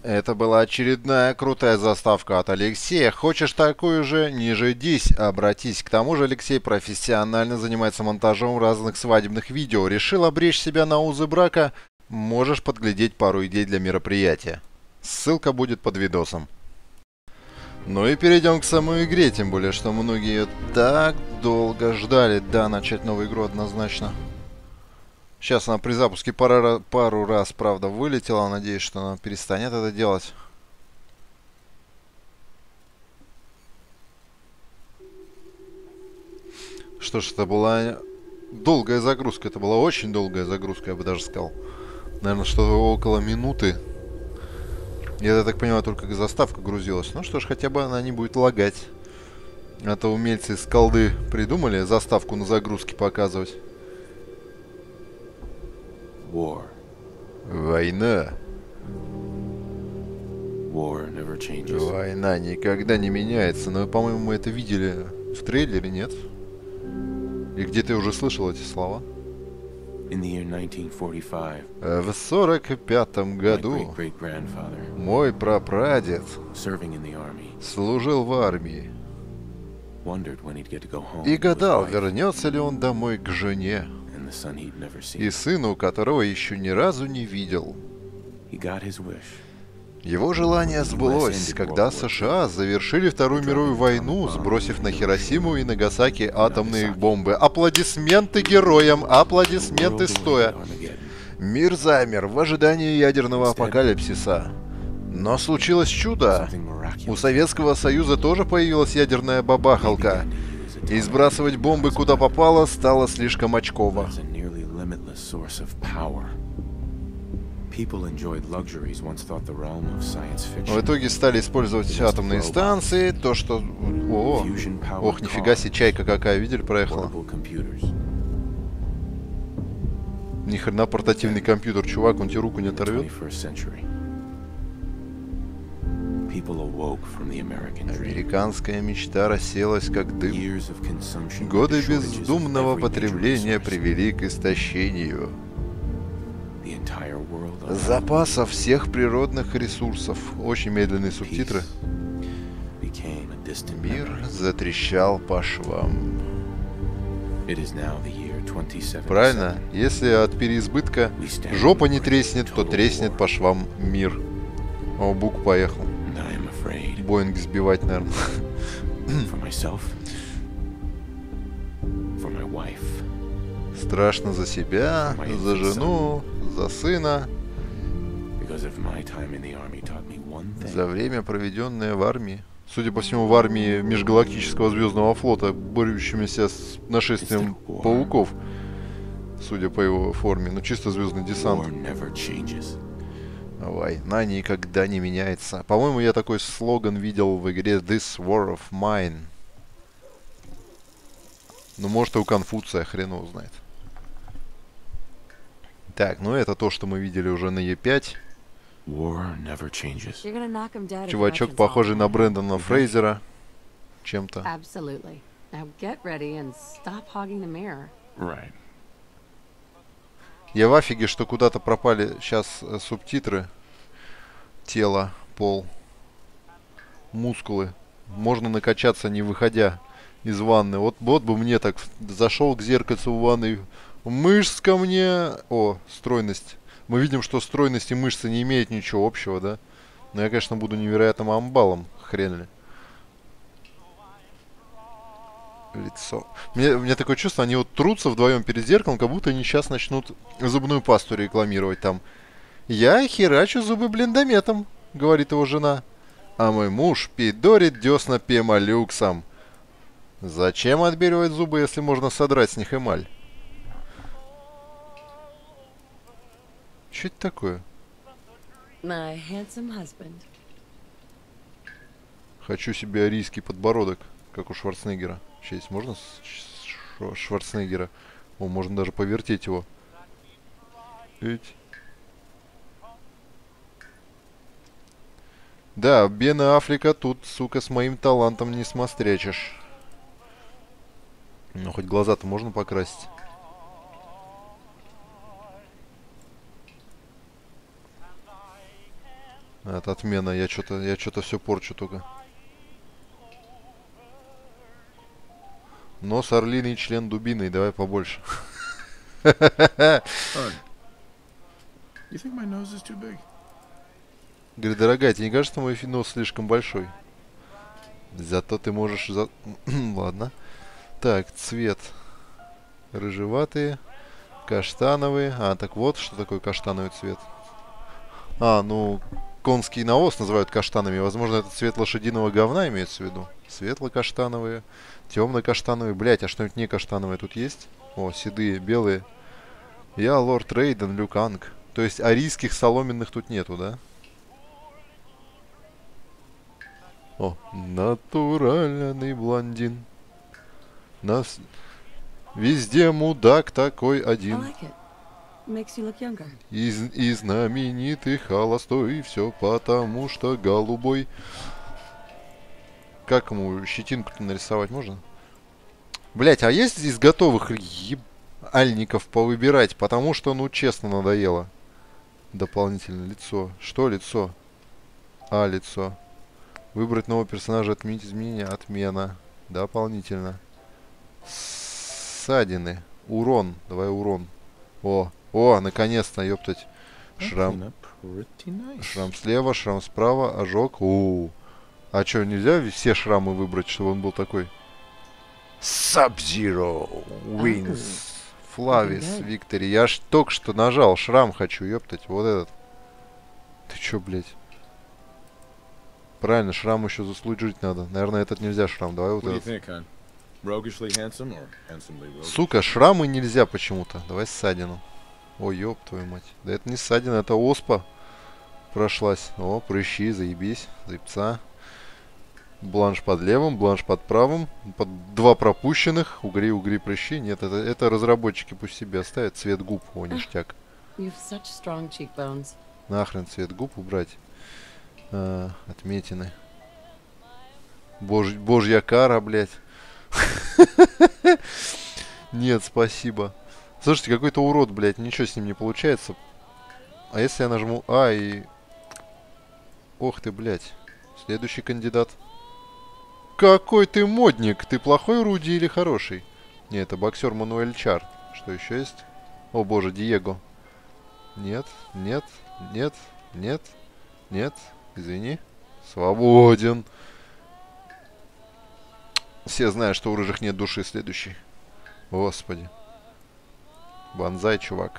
Это была очередная крутая заставка от Алексея. Хочешь такую же? Не жидись, обратись. К тому же Алексей профессионально занимается монтажом разных свадебных видео. Решил обречь себя на узы брака? Можешь подглядеть пару идей для мероприятия. Ссылка будет под видосом. Ну и перейдем к самой игре, тем более, что многие ее так долго ждали. Да, начать новую игру однозначно. Сейчас она при запуске пару раз, правда, вылетела. Надеюсь, что она перестанет это делать. Что ж, это была долгая загрузка. Это была очень долгая загрузка, я бы даже сказал. Наверное, что-то около минуты. Я так понимаю, только заставка грузилась. Ну что ж, хотя бы она не будет лагать. А то умельцы из колды придумали заставку на загрузке показывать. War. Война. War never changes. Война никогда не меняется. Но, по-моему, мы это видели в трейлере, нет? И где ты уже слышал эти слова? In the year 1945, В 45-м my году great-great-grandfather, мой прапрадед serving in the army, служил в армии wondered when he'd get to go home и to his гадал, wife вернется ли он домой к жене and the son he'd never и seen. сыну, которого еще ни разу не видел. He got his wish. Его желание сбылось, когда США завершили Вторую мировую войну, сбросив на Хиросиму и Нагасаки атомные бомбы. Аплодисменты героям, аплодисменты стоя. Armageddon. Мир замер в ожидании ядерного апокалипсиса. Но случилось чудо. Something У miraculous. Советского Союза тоже появилась ядерная бабахалка. И сбрасывать бомбы куда попало стало слишком очково. Was a nearly limitless source of power. People enjoyed luxuries once thought the realm of science В fiction. итоге стали использовать атомные станции, то что... О, ох, нифига себе, чайка какая, видели, проехала. Portable computers. Ни хрена портативный компьютер, чувак, он тебе руку не оторвет. 21st century. People awoke from the American dream. Американская мечта рассеялась как дым. Years of consumption. Годы led to shortages of бездумного every major потребления resource. привели к истощению The entire world around запасов всех природных ресурсов. Очень медленные субтитры. became a distant Мир memory. затрещал по швам. It is now the year 2077. Правильно? Если от переизбытка жопа не треснет, то треснет по швам мир. О, Бук поехал. And I am afraid Боинг сбивать, наверное. for myself, for my wife, Страшно за себя, за жену, за сына, because of my time in the army taught me one thing. за время, проведенное в армии. Судя по всему, в армии Межгалактического Звездного флота, борющимися с нашествием пауков, судя по его форме, ну чисто звездный War десант. never changes. Война никогда не меняется. По-моему, я такой слоган видел в игре This War of Mine. Ну, может, и у Конфуция, хрен его знает. Так, ну это то, что мы видели уже на Е5. War never changes. You're gonna knock him dead if Чувачок, Russians похожий all на die. Брэндона Фрейзера. Чем-то. Absolutely. Now get ready and stop hogging the mirror. Right. Я в афиге, что куда-то пропали сейчас субтитры. Тело, пол, мускулы. Можно накачаться, не выходя из ванны. Вот бы мне так зашел к зеркальцу в ванной. Мышц ко мне. О, стройность. Мы видим, что стройность и мышцы не имеют ничего общего, да? Но я, конечно, буду невероятным амбалом. Хрен ли. Лицо. Мне такое чувство, они вот трутся вдвоем перед зеркалом, как будто они сейчас начнут зубную пасту рекламировать там. «Я херачу зубы блиндометом», — говорит его жена. «А мой муж пидорит десна пемолюксом». Зачем отбеливать зубы, если можно содрать с них эмаль? Что это такое? My handsome husband. Хочу себе арийский подбородок, как у Шварценеггера. Сейчас можно Шварценеггера? О, можно даже повертеть его. Эть. Да, Бена Аффлека тут, сука, с моим талантом не смострячишь. Ну, хоть глаза-то можно покрасить. Это отмена. Я что-то все порчу только. Нос орлиный, член дубиный. Давай побольше. Hun, you think my nose is too big? Говорит, дорогая, тебе не кажется, мой нос слишком большой? Зато ты можешь... Ладно. Так, цвет. Рыжеватые. Каштановые. А, так вот, что такое каштановый цвет. А, ну, конский навоз называют каштанами. Возможно, это цвет лошадиного говна имеется в виду. Светло-каштановые. Темно-каштановые. Блять, а что-нибудь не каштановое тут есть? О, седые, белые. Я лорд Рейден Люканг. То есть арийских соломенных тут нету, да? О, натуральный блондин. Нас везде мудак такой I один. like it. Makes you look younger. И знаменитый холостой. Все потому что голубой. Как ему щетинку-то нарисовать можно? Блять, а есть из готовых ебальников повыбирать? Потому что, ну, честно, надоело. Дополнительно лицо. Что лицо? А, лицо. Выбрать нового персонажа, отменить изменения, отмена. Дополнительно. Ссадины. Урон. Давай урон. О, наконец-то, ёптать. Шрам. Clean up pretty nice. Шрам слева, шрам справа, ожог. А что, нельзя все шрамы выбрать, чтобы он был такой? Sub-Zero wins. Флавис, Виктори. Я ж только что нажал. Шрам хочу, ёптать. Вот этот. Ты чё, блядь? Правильно, шрам еще заслужить надо. Наверное, этот нельзя шрам. Давай вот What do you этот. think, hon? Roguishly handsome or handsomely roguish? Сука, шрамы нельзя почему-то. Давай ссадину. Ой, ёб твою мать. Да это не ссадина, это оспа. Прошлась. О, прыщи, заебись. Заебца. Бланш под левым, бланш под правым. Под два пропущенных. Угри, прыщи. Нет, это разработчики пусть себе оставят. Цвет губ. О, ништяк. You've such strong cheekbones. Нахрен цвет губ убрать. Отметины. Божья кара, блядь. Нет, спасибо. Слушайте, какой-то урод, блядь. Ничего с ним не получается. А если я нажму А и... Ох ты, блядь. Следующий кандидат. Какой ты модник. Ты плохой Руди или хороший? Не, это боксер Мануэль Чар. Что еще есть? О боже, Диего. Нет. Извини. Свободен. Все знают, что у рыжих нет души. Следующий. Господи. Банзай, чувак.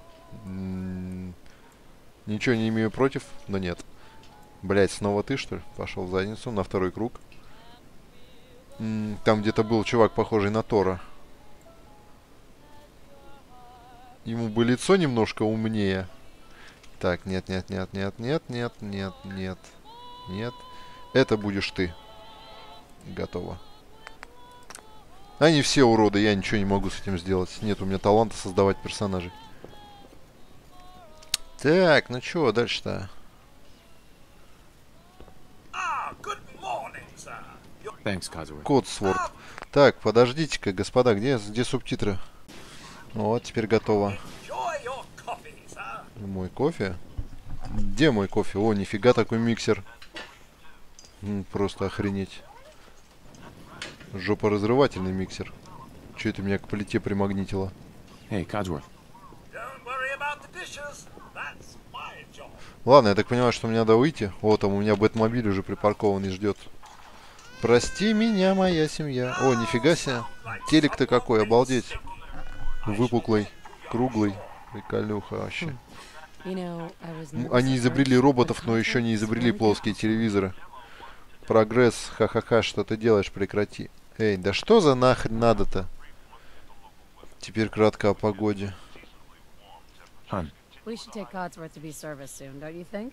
Ничего не имею против, но нет. Блять, снова ты, что ли? Пошел в задницу на второй круг. Там где-то был чувак, похожий на Тора. Ему бы лицо немножко умнее. Так, нет. Это будешь ты. Готово. Они все уроды, я ничего не могу с этим сделать. Нет у меня таланта создавать персонажей. Так, ну чего дальше-то? Thanks, Codsworth. Кодсворд. Так, подождите-ка, господа, где субтитры? Вот, теперь готово. Мой кофе? Где мой кофе? О, нифига такой миксер. Просто охренеть. Жопоразрывательный миксер. Че это меня к плите примагнитило? Hey, Codsworth. Ладно, я так понимаю, что мне надо выйти. О, там у меня Бэтмобиль уже припаркованный ждет. Прости меня, моя семья. О, нифига себе. Телек-то какой, обалдеть. Выпуклый, круглый. Приколюха вообще. Они изобрели роботов, но еще не изобрели плоские телевизоры. Прогресс, ха-ха-ха, что ты делаешь, прекрати. Эй, да что за нахрен надо-то? Теперь кратко о погоде. Hun, We should take Codsworth to be serviced soon, don't you think?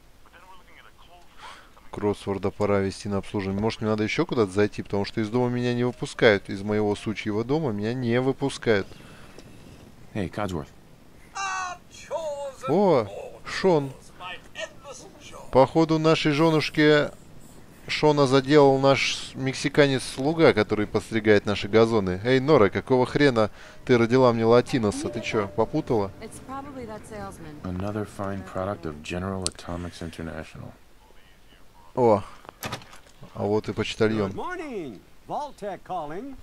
Кроссворда пора вести на обслуживание. Может, мне надо еще куда-то зайти, потому что из дома меня не выпускают. Из моего сучьего дома меня не выпускают. hey, Codsworth. О, Шон. Походу, нашей женушке Шона заделал наш мексиканец-слуга, который подстригает наши газоны. Эй, Нора, какого хрена ты родила мне латиноса? Ты чё, попутала? It's probably that salesman. Another fine product of General Atomics International. О, а вот и почтальон. Good morning. Vault-Tec calling.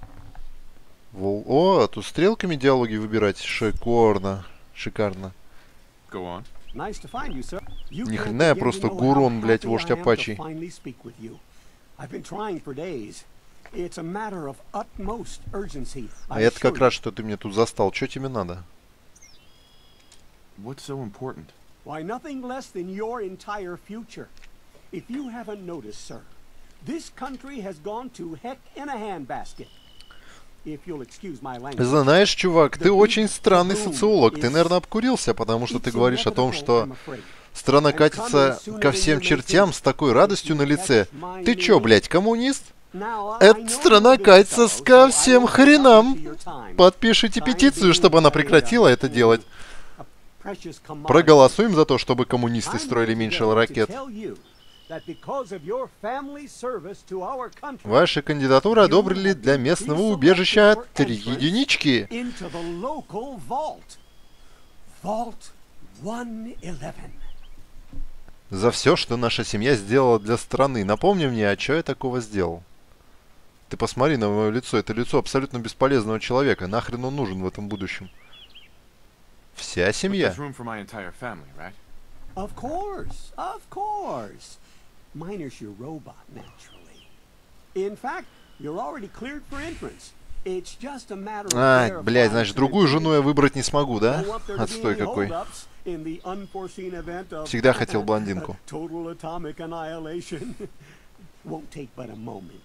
О, тут стрелками диалоги выбирать. Шикарно. Шикарно. Go on. Nice to find you, sir. You Ни can't хрена я begin to просто know how Гурон, блядь, happy вождь I am to Апачей. finally speak with you. I've been trying for days. It's a matter of utmost urgency. А I это как assure раз, you. что ты мне тут застал. Чё тебе надо? What's so important? Why, nothing less than your entire future. If you haven't noticed, sir, this country has gone to heck in a handbasket. If you'll excuse my language. Знаешь, чувак, ты очень странный социолог. Ты, наверное, обкурился, потому что ты говоришь о том, что страна катится ко всем чертям с такой радостью на лице. Ты чё, блядь, коммунист? Эта страна катится ко всем хренам. Подпишите петицию, чтобы она прекратила это делать. Проголосуем за то, чтобы коммунисты строили меньше ракет. Ваши кандидатуры одобрили для местного убежища 3 единички. За все, что наша семья сделала для страны. Напомни мне, а что я такого сделал? Ты посмотри на мое лицо. Это лицо абсолютно бесполезного человека. Нахрен он нужен в этом будущем? Вся семья? There's room for my entire family, right? Of course, of course. Miner's your robot, naturally. In fact, you're already cleared for entrance. It's just a matter of Ай, verifying блядь, значит, другую жену я выбрать не смогу, да? no up there to be Отстой any какой. holdups in the unforeseen event of Всегда хотел блондинку. total atomic annihilation. Won't take but a moment.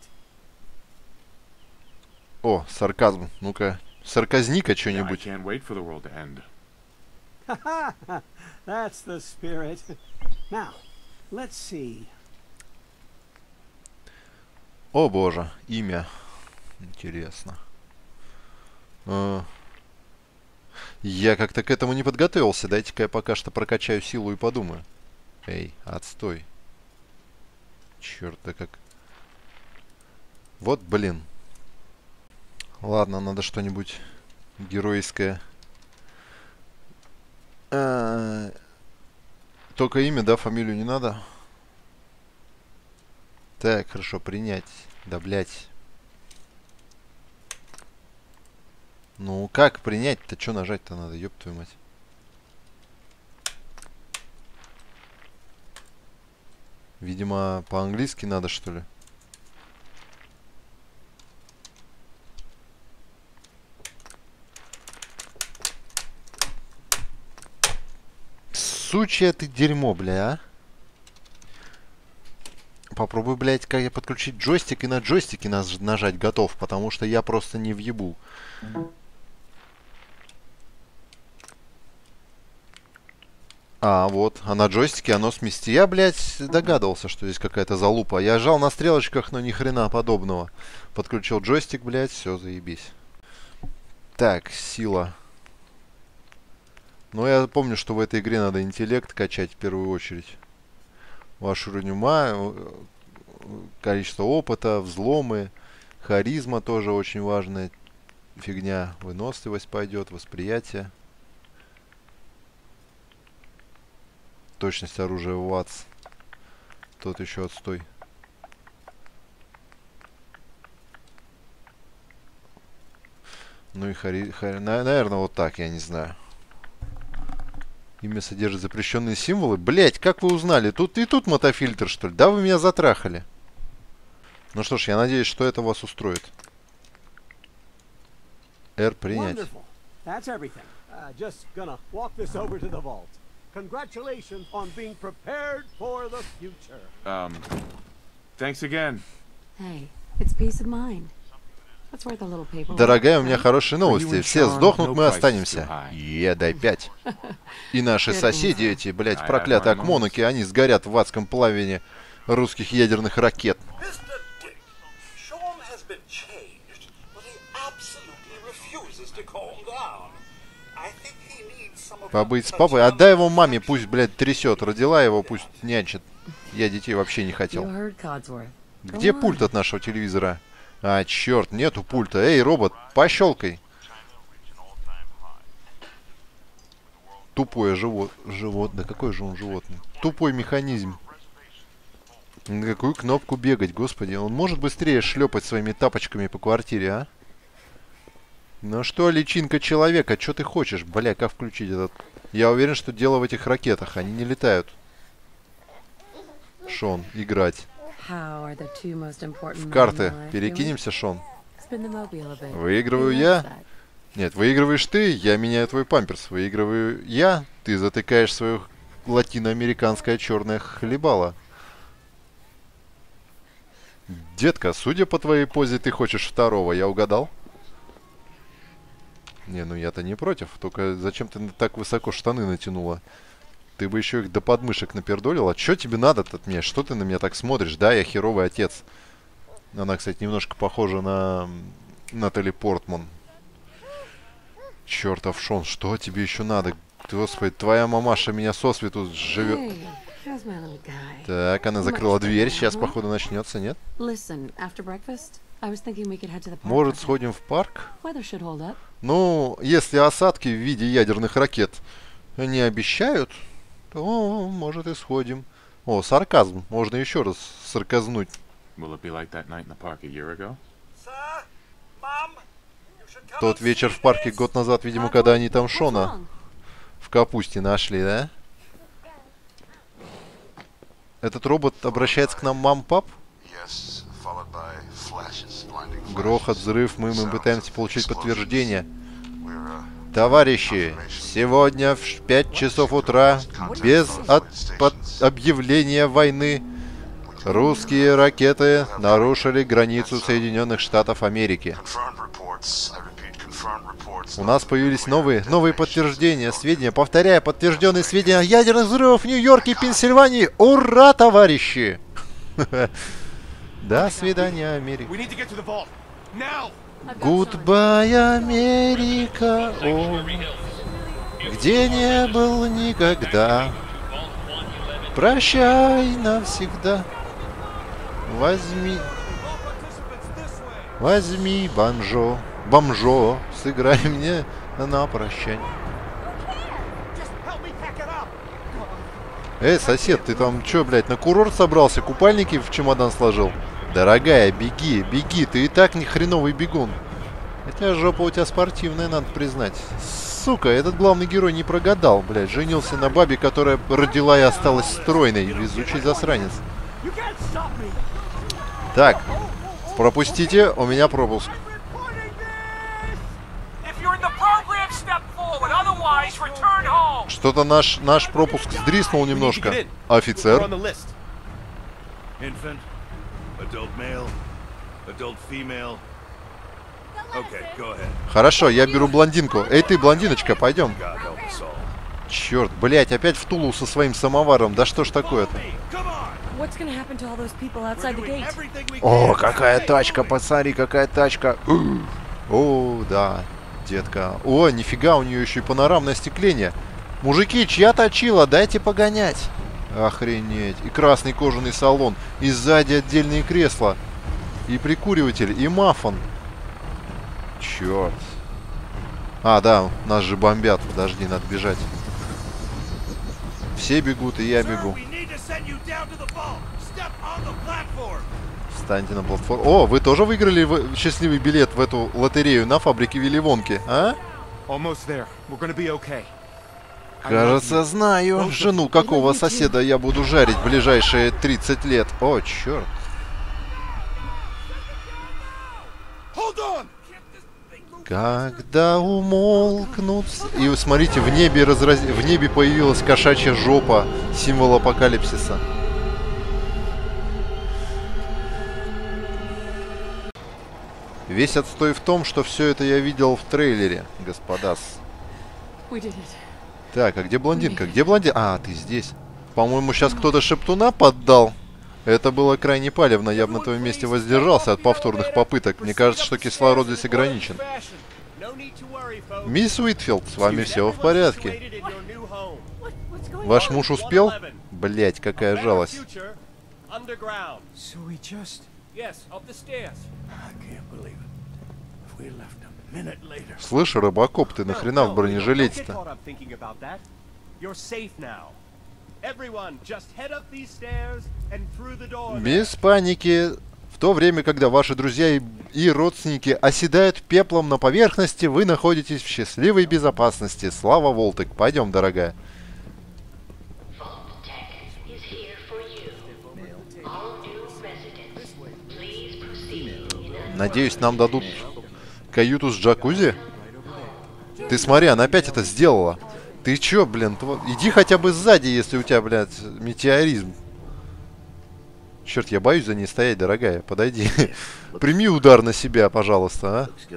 О, сарказм. Ну-ка, сарказника I что-нибудь. can't wait for the world to end. That's the spirit. Now, let's see. О боже, имя. Интересно. Я как-то к этому не подготовился. Дайте-ка я пока что прокачаю силу и подумаю. Эй, отстой. Черт, да как... Вот, блин. Ладно, надо что-нибудь геройское. Только имя, да, фамилию не надо? Так, хорошо, принять. Да, блять. Ну, как принять-то? Что нажать-то надо? Ёб твою мать. Видимо, по-английски надо, что ли? Сучья ты дерьмо, бля, а? Попробуй, блядь, как я подключить джойстик и на джойстике нажать готов, потому что я просто не въебу. А, вот, а на джойстике оно смести. Я, блядь, догадывался, что здесь какая-то залупа. Я жал на стрелочках, но ни хрена подобного. Подключил джойстик, блядь, все, заебись. Так, сила. Но я помню, что в этой игре надо интеллект качать в первую очередь. Ваш уровень ума, количество опыта, взломы, харизма тоже очень важная фигня. Выносливость пойдет, восприятие. Точность оружия ВАЦ. Тот еще отстой. Ну и наверное, вот так, я не знаю. Имя содержит запрещенные символы. Блять, как вы узнали? Тут и тут мотофильтр, что ли? Да, вы меня затрахали. Ну что ж, я надеюсь, что это вас устроит. R принять. That's everything. Just gonna walk this over to the vault. Congratulations on being prepared for the future. Thanks again. Hey, it's peace of mind. That's worth a little paperwork. Дорогая, у меня хорошие For you новости. and Все Sean, сдохнут, no мы price is останемся. too high. Дай 5. И наши соседи, эти, блядь, I проклятые have my акмонуки, они сгорят в адском пламени русских ядерных ракет. Mr. Dick, Sean has been changed, but he absolutely refuses to calm down. I think he needs some of Побыть с папой. Отдай его маме, пусть, блядь, трясет. Родила его, пусть нянчит. Я детей вообще не You хотел. heard Codsworth. Где пульт от нашего телевизора? А, черт, нету пульта. Эй, робот, пощелкай. Тупое животное. Какой же он животное? Тупой механизм. На какую кнопку бегать, господи. Он может быстрее шлепать своими тапочками по квартире, а? Ну что, личинка человека, что ты хочешь? Бля, как включить этот? Я уверен, что дело в этих ракетах. Они не летают. Шон, играть. How are the two most important men in Карты. my life Перекинемся, Шон. doing? Spin the mobile a bit. Выигрываю He я. likes that. Нет, выигрываешь ты, я меняю твой памперс. Выигрываю я, ты затыкаешь свое латиноамериканское черное хлебало. Детка, судя по твоей позе, ты хочешь второго, я угадал? Не, ну я-то не против, только зачем ты так высоко штаны натянула? Ты бы еще их до подмышек напердолила. Что тебе надо-то от меня? Что ты на меня так смотришь? Да, я херовый отец. Она, кстати, немножко похожа на Натали Портман. Чертов Шон, что тебе еще надо? Господи, твоя мамаша меня сосвету живет. Hey, how's my little guy? Так, она закрыла дверь, сейчас, походу, начнется, нет? Listen, after breakfast, I was thinking we could head to the park. Может, for a сходим в парк? bit. Weather should hold up. Ну, если осадки в виде ядерных ракет не обещают, то, может, и сходим. О, сарказм. Можно еще раз сарказнуть. Will it be like that night in the park a year ago? Sir? Mom? You should come Тот and вечер see в парке this. год назад, видимо, когда они там What's Шона wrong? в капусте нашли, да? Этот робот обращается к нам мам-пап? Yes, followed by flashes, blinding flashes. Грохот, взрыв, мы Sounds, пытаемся получить explosions. подтверждение. We're, Товарищи, сегодня в 5 часов утра, без объявления войны, русские ракеты нарушили границу Соединенных Штатов Америки. confirmed reports, I repeat, confirmed reports. У нас появились новые подтверждения, сведения, повторяю, подтвержденные сведения о ядерных взрывах в Нью-Йорке и Пенсильвании. Ура, товарищи! До свидания, Америка. We need to get to the vault. Now! Goodbye, Америка, о, где не был никогда. Прощай навсегда. Возьми банджо, бомжо, сыграй мне на прощание. Сосед, ты там чё, блядь, на курорт собрался, купальники в чемодан сложил? Дорогая, беги, беги, ты и так ни хреновый бегун. Хотя жопа у тебя спортивная, надо признать. Сука, этот главный герой не прогадал, блядь. Женился на бабе, которая родила и осталась стройной. Везучий засранец. You can't stop me. Так, пропустите, у меня пропуск. If you're in the program, step forward. Otherwise, return home. Что-то наш пропуск сдриснул немножко. We're Офицер. on the list. Infant, adult male, adult female. Okay, go ahead. Хорошо, я беру блондинку. Эй ты, блондиночка, пойдем. God help us all. Черт, блядь, опять в Тулу со своим самоваром. Да что ж такое-то? Come on! What's gonna happen to all those people outside the Doing gate? everything we О, can. какая тачка, посмотри, какая тачка. О, да, детка. О, нифига, у нее еще и панорамное остекление. Мужики, чья точила? Дайте погонять. Охренеть. И красный кожаный салон. И сзади отдельные кресла. И прикуриватель, и мафон. Черт. А, да, нас же бомбят. Подожди, надо бежать. Все бегут, и я Sir, бегу. we need to send you down to the vault. Step on the platform. Встаньте на платформу. О, вы тоже выиграли счастливый билет в эту лотерею на фабрике Вилли Вонки, а? Almost there. We're gonna be okay. Кажется, знаю. Жену какого соседа я буду жарить в ближайшие 30 лет. О, черт. Hold on! Когда умолкнут... И смотрите, в небе появилась кошачья жопа. Символ апокалипсиса. Весь отстой в том, что все это я видел в трейлере, господас. We did it. Так, а где блондинка? Где блондинка? А, ты здесь. По-моему, сейчас кто-то шептуна поддал. Это было крайне палевно. Я бы на твоем месте воздержался от повторных попыток. Мне кажется, что кислород здесь ограничен. Мисс Уитфилд, с вами все в порядке. What's going Ваш муж успел? Блять, какая жалость. Underground. So we just... Yes, up the stairs. I can't believe it. If we left a minute later. Слышь, Робокоп, ты нахрена в Don't get бронежилете-то? caught up thinking about that. You're safe now. Everyone, just head up these stairs and through the door. Без паники. В то время, когда ваши друзья и родственники оседают пеплом на поверхности, вы находитесь в счастливой безопасности. Слава Волтек. Пойдем, дорогая. Надеюсь, нам дадут каюту с джакузи? Ты смотри, она опять это сделала. Ты чё, блин? Иди хотя бы сзади, если у тебя, блядь, метеоризм. Черт, я боюсь за ней стоять, дорогая. Подойди. Прими удар на себя, пожалуйста, а?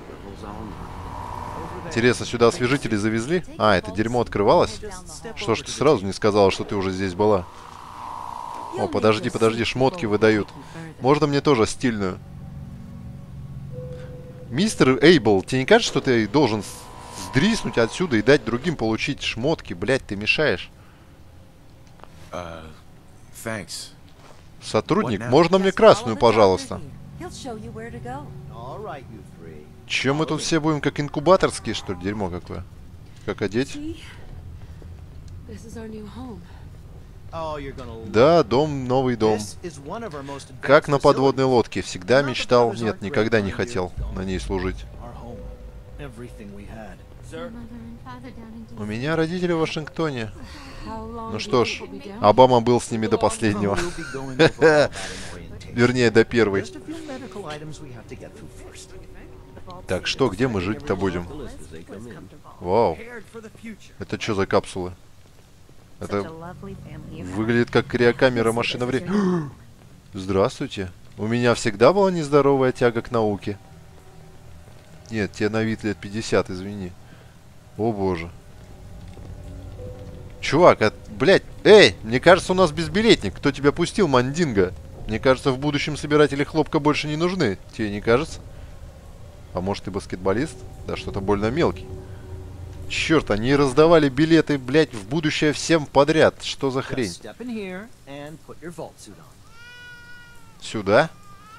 Интересно, сюда освежители завезли? А, это дерьмо открывалось? Что ж ты сразу не сказала, что ты уже здесь была? О, подожди, подожди, шмотки выдают. Можно мне тоже стильную? Мистер Эйбл, тебе не кажется, что ты должен сдриснуть отсюда и дать другим получить шмотки? Блять, ты мешаешь. Thanks. Сотрудник, можно мне красную, пожалуйста? All right, you three. Че мы тут все будем как инкубаторские, что ли? Дерьмо какое. Как одеть? See? This is our new home. Oh, you're gonna love Да, дом, новый дом. This is one of our most Как на advanced подводной facilities. лодке. Всегда мечтал, нет, никогда не хотел на ней служить. Our home. Everything we had. Sir, У меня родители в Вашингтоне. How long Ну do что you ж, think we'll be down? Обама был с ними до последнего. We'll be going over all that in orientation. Вернее, до первой. Just a few medical items we have to get through first. Так, что, где мы жить-то будем? The list as they come in. Вау. prepared for the future. Это что за капсулы? Это выглядит как криокамера машина времени. Здравствуйте. У меня всегда была нездоровая тяга к науке. Нет, тебе на вид лет 50, извини. О боже. Чувак, блядь, эй, мне кажется, у нас безбилетник. Кто тебя пустил, мандинго? Мне кажется, в будущем собиратели хлопка больше не нужны. Тебе не кажется? А может, ты баскетболист? Да что-то больно мелкий. Черт, они раздавали билеты, блядь, в будущее всем подряд. Что за хрень? Just step in here and put your vault suit on. Сюда?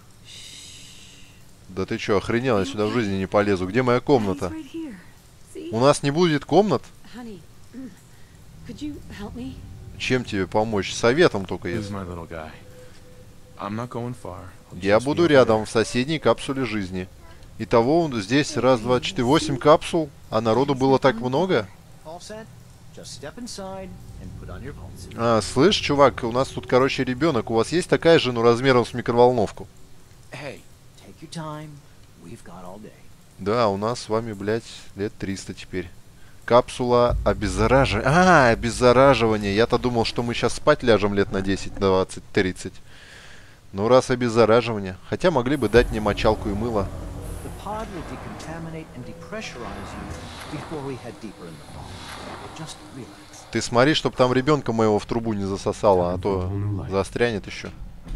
Да ты чё, охренел, я сюда в жизни не полезу. Где моя комната? Honey's right here. See? У нас не будет комнат? Honey, could you help me? Чем тебе помочь? Советом только Here's есть. my little guy. I'm not going far. I'll Я just be буду over рядом, there. в соседней капсуле жизни. Итого здесь раз, два, четыре, 8 капсул, а народу было так много. All set? Just step inside and put on your vault suit. А, слышь, чувак, у нас тут, короче, ребенок. У вас есть такая же, ну, размером с микроволновку? Hey, Take your time. We've got all day. Да, у нас с вами, блядь, лет 300 теперь. Капсула обеззараживания. А, обеззараживание. Я-то думал, что мы сейчас спать ляжем лет на 10, 20, 30. Ну, раз обеззараживание. Хотя могли бы дать мне мочалку и мыло. The pod will decontaminate and depressurize you before we head deeper in the vault. Just relax. Ты смотри, чтоб там ребенка моего в трубу не засосало, а то застрянет еще.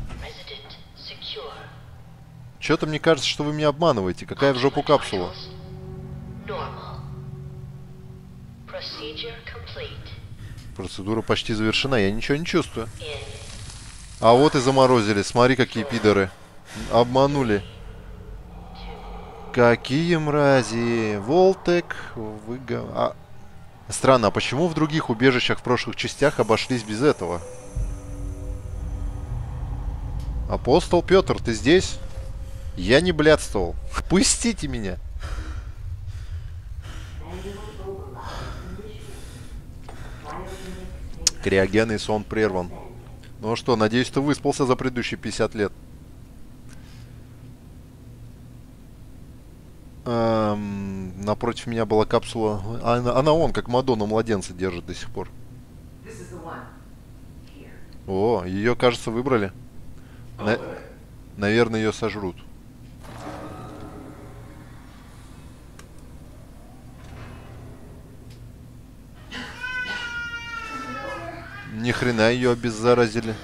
Че-то мне кажется, что вы меня обманываете. Какая в жопу капсула? Процедура почти завершена, я ничего не чувствую. А вот и заморозили. Смотри, какие пидоры. Обманули. Какие мрази. Волтек. Странно, а почему в других убежищах в прошлых частях обошлись без этого? Апостол Петр, ты здесь? Я не блядствовал. Пустите меня. Криогенный сон прерван. Ну что, надеюсь, ты выспался за предыдущие 50 лет. Напротив меня была капсула. Она он, как Мадонна, младенца держит до сих пор. О, ее, кажется, выбрали. Наверное, ее сожрут. Ни хрена ее обеззаразили.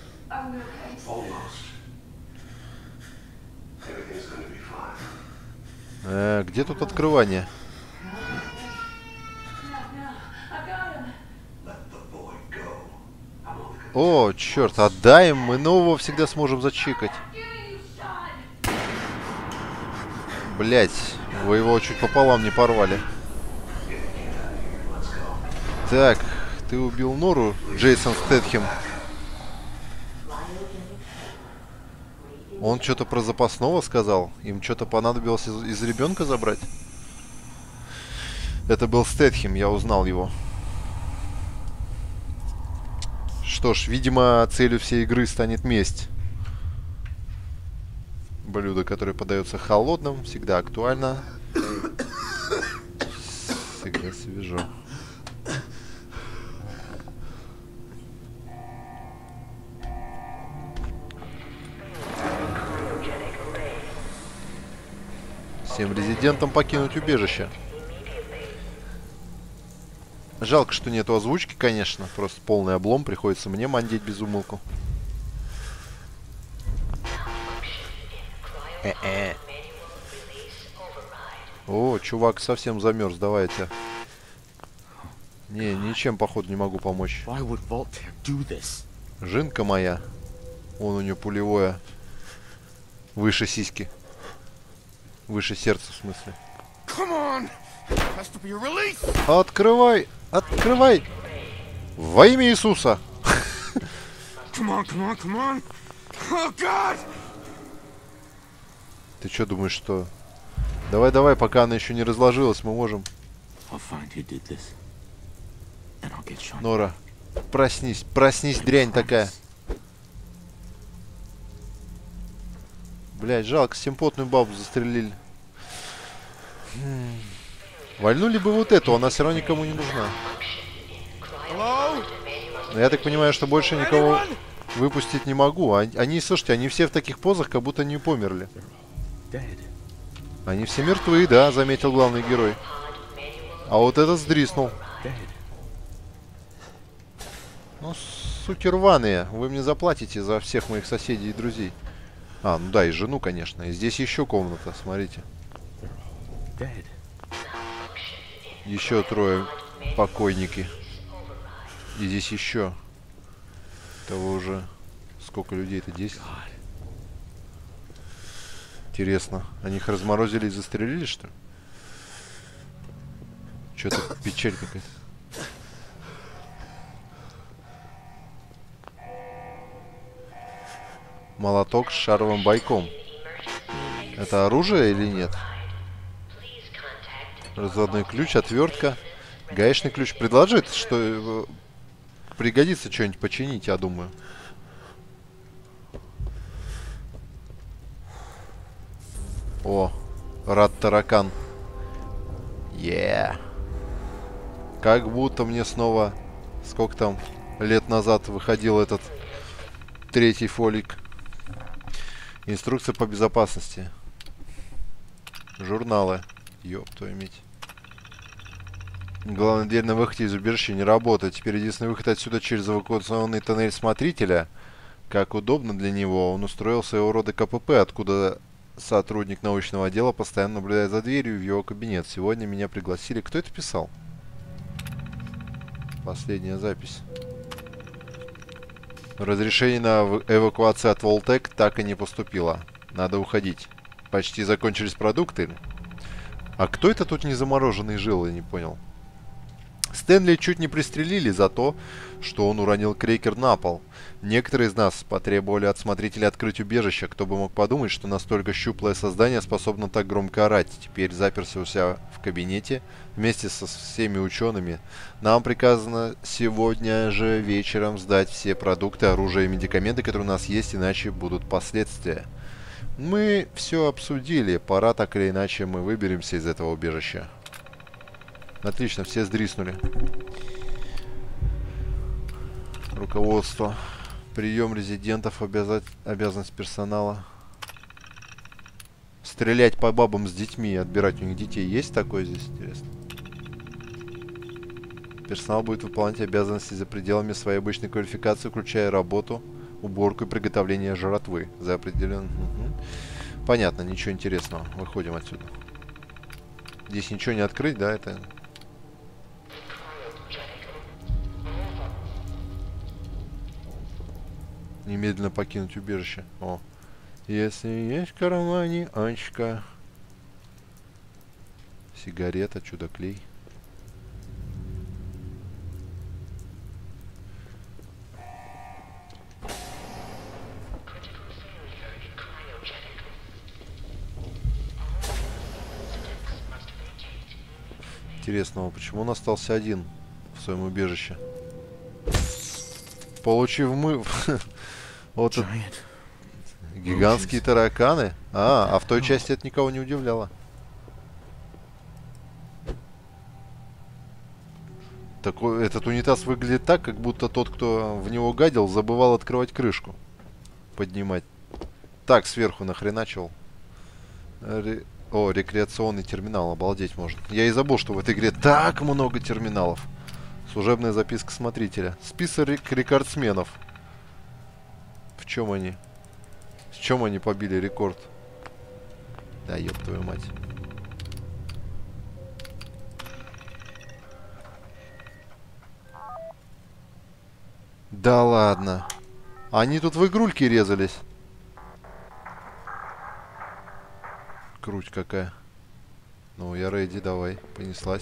Где тут открывание? О, черт, отдай им, мы нового всегда сможем зачекать. Блять, вы его чуть пополам не порвали. Так, ты убил Нору, Джейсон Стэтхэм. Он что-то про запасного сказал. Им что-то понадобилось из ребенка забрать. Это был Стэтхэм, я узнал его. Что ж, видимо, целью всей игры станет месть. Блюдо, которое подается холодным, всегда актуально. Всегда свежо. Всем резидентам покинуть убежище. Жалко, что нету озвучки, конечно. Просто полный облом. Приходится мне мандеть без умолку. О, чувак совсем замерз. Давайте. Не, ничем, походу, не могу помочь. Жинка моя. Вон у нее пулевое. Выше сиськи. Выше сердца, в смысле. Открывай! Открывай! Во имя Иисуса! Ты что думаешь, что... Давай, давай, пока она еще не разложилась, мы можем... Нора, проснись, проснись, дрянь такая. Блять, жалко, симпотную бабу застрелили. Вальнули бы вот эту, она все равно никому не нужна. Но я так понимаю, что больше никого выпустить не могу. Они, слушайте, они все в таких позах, как будто не померли. Они все мертвы, да, заметил главный герой. А вот этот сдриснул. Ну, суки рваные, вы мне заплатите за всех моих соседей и друзей. А, ну да, и жену, конечно. И здесь еще комната, смотрите. Еще трое покойники. И здесь еще. Того уже... Сколько людей-то? 10? Интересно. Они их разморозили и застрелили, что ли? Что-то печаль какая-то. Молоток с шаровым бойком. Это оружие или нет? Разводной ключ, отвертка. Гаечный ключ предложит, что пригодится что-нибудь починить, я думаю. О, рад-таракан. Как будто мне снова... Сколько там лет назад выходил этот третий фолик. Инструкция по безопасности. Журналы. Ёб твою мать. Главная дверь на выходе из убежища не работает. Теперь единственный выход отсюда через эвакуационный тоннель смотрителя. Как удобно для него. Он устроил своего рода КПП, откуда сотрудник научного отдела постоянно наблюдает за дверью в его кабинет. Сегодня меня пригласили. Кто это писал? Последняя запись. Разрешение на эвакуацию от Волтек так и не поступило. Надо уходить. Почти закончились продукты. А кто это тут не замороженный жил, я не понял. Стэнли чуть не пристрелили за то, что он уронил крекер на пол. Некоторые из нас потребовали от смотрителя открыть убежище. Кто бы мог подумать, что настолько щуплое создание способно так громко орать. Теперь заперся у себя в кабинете вместе со всеми учеными. Нам приказано сегодня же вечером сдать все продукты, оружие и медикаменты, которые у нас есть, иначе будут последствия. Мы все обсудили. Пора так или иначе мы выберемся из этого убежища. Отлично, все сдриснули. Руководство. Прием резидентов, обязанность персонала. Стрелять по бабам с детьми и отбирать у них детей. Есть такое здесь, интересно? Персонал будет выполнять обязанности за пределами своей обычной квалификации, включая работу, уборку и приготовление жратвы. За определенным... Понятно, ничего интересного. Выходим отсюда. Здесь ничего не открыть, да, это... Немедленно покинуть убежище. О. Если есть в кармане очка. Сигарета, чудо-клей. Интересно, почему он остался один в своем убежище? Получив вот это... Гигантские тараканы? А в той части это никого не удивляло. Такой, этот унитаз выглядит так, как будто тот, кто в него гадил, забывал открывать крышку. Поднимать. Так, сверху нахреначил. О, рекреационный терминал, обалдеть можно. Я и забыл, что в этой игре так много терминалов. Служебная записка смотрителя. Список рекордсменов. В чем они? С чем они побили рекорд? Да ёб твою мать. Да ладно. Они тут в игрульки резались. Круть какая. Ну, я рейди, давай. Понеслась.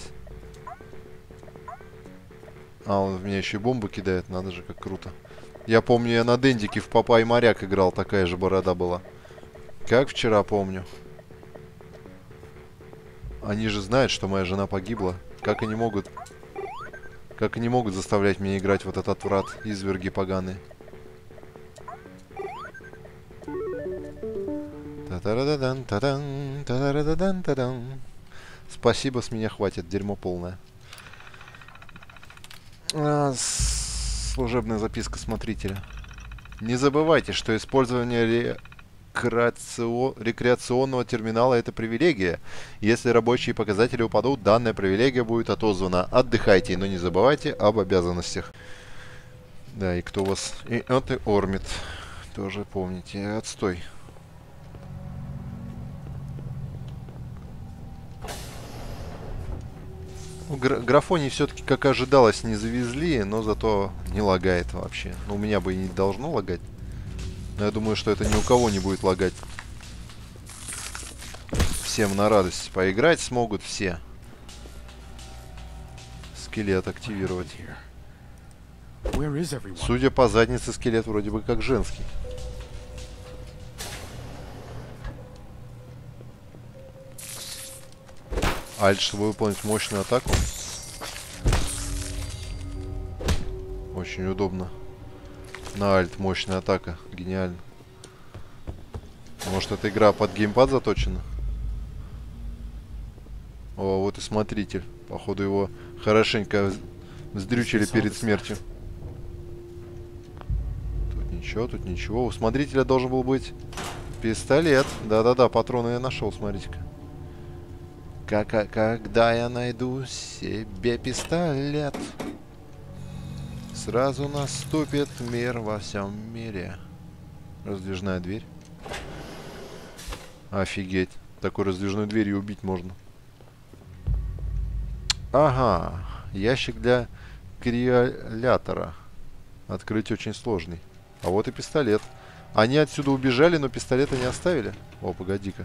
А, он в меня еще и бомбы кидает. Надо же, как круто. Я помню, я на Дендике в Папа и Моряк играл. Такая же борода была. Как вчера помню. Они же знают, что моя жена погибла. Как они могут... Как они могут заставлять меня играть в этот отврат? Изверги поганые. Спасибо, с меня хватит. Дерьмо полное. Служебная записка смотрителя. Не забывайте, что использование рекреационного терминала — это привилегия. Если рабочие показатели упадут, данная привилегия будет отозвана. Отдыхайте, но не забывайте об обязанностях. Да, и кто у вас... И это Ормит. Тоже помните. Отстой. Графоний все-таки, как ожидалось, не завезли, но зато не лагает вообще. Ну, у меня бы и не должно лагать. Но я думаю, что это ни у кого не будет лагать. Всем на радость. Поиграть смогут все. Скелет активировать. Судя по заднице, скелет вроде бы как женский. Альт, чтобы выполнить мощную атаку. Очень удобно. На альт мощная атака. Гениально. Может, эта игра под геймпад заточена? О, вот и смотритель. Походу его хорошенько вздрючили перед смертью. Тут ничего, тут ничего. У смотрителя должен был быть пистолет. Да-да-да, патроны я нашел, смотрите-ка. Когда я найду себе пистолет, сразу наступит мир во всем мире. Раздвижная дверь. Офигеть. Такой раздвижной дверью убить можно. Ага. Ящик для криолятора. Открыть очень сложный. А вот и пистолет. Они отсюда убежали, но пистолета не оставили. О, погоди-ка.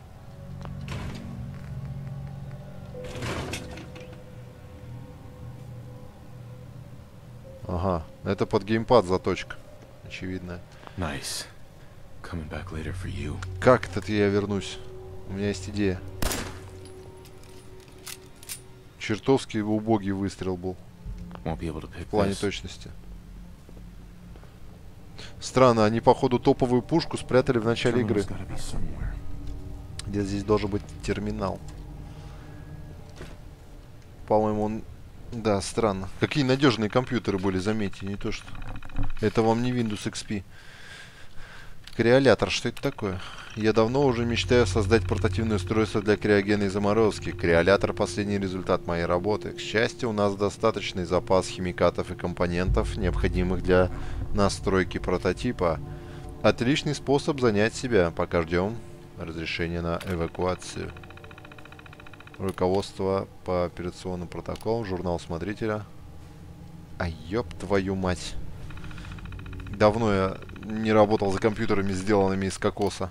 Ага, это под геймпад заточка. Очевидно. Nice. Coming back later for you. Как это я вернусь? У меня есть идея. Чертовски убогий выстрел был. В плане точности. Странно, они походу топовую пушку спрятали в начале игры. Где здесь должен быть терминал. По-моему, он... Да, странно. Какие надежные компьютеры были, заметьте, не то что... Это вам не Windows XP. Криолятор, что это такое? Я давно уже мечтаю создать портативное устройство для криогенной заморозки. Криолятор — последний результат моей работы. К счастью, у нас достаточный запас химикатов и компонентов, необходимых для настройки прототипа. Отличный способ занять себя, пока ждем разрешения на эвакуацию. Руководство по операционным протоколам, журнал смотрителя. А ёб твою мать. Давно я не работал за компьютерами, сделанными из кокоса.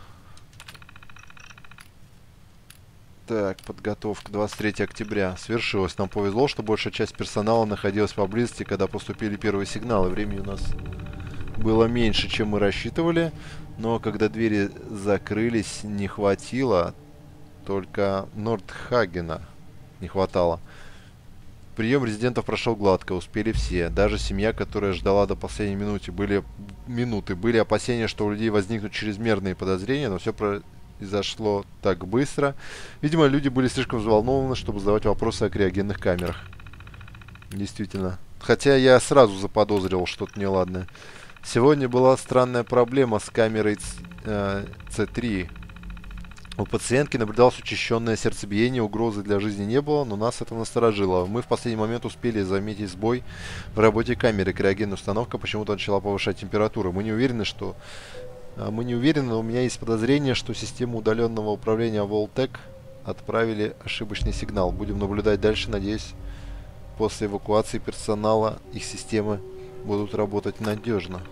Так, подготовка 23 октября. Свершилось. Нам повезло, что большая часть персонала находилась поблизости, когда поступили первые сигналы. Времени у нас было меньше, чем мы рассчитывали. Но когда двери закрылись, не хватило. Только Нордхагена не хватало. Прием резидентов прошел гладко, успели все. Даже семья, которая ждала до последней минуты. Были опасения, что у людей возникнут чрезмерные подозрения, но все произошло так быстро. Видимо, люди были слишком взволнованы, чтобы задавать вопросы о криогенных камерах. Действительно. Хотя я сразу заподозрил что-то неладное. Сегодня была странная проблема с камерой C3. У пациентки наблюдалось учащенное сердцебиение, угрозы для жизни не было, но нас это насторожило. Мы в последний момент успели заметить сбой в работе камеры. Криогенная установка почему-то начала повышать температуру. Мы не уверены, но у меня есть подозрение, что систему удаленного управления Voltec отправили ошибочный сигнал. Будем наблюдать дальше, надеюсь, после эвакуации персонала их системы будут работать надежно.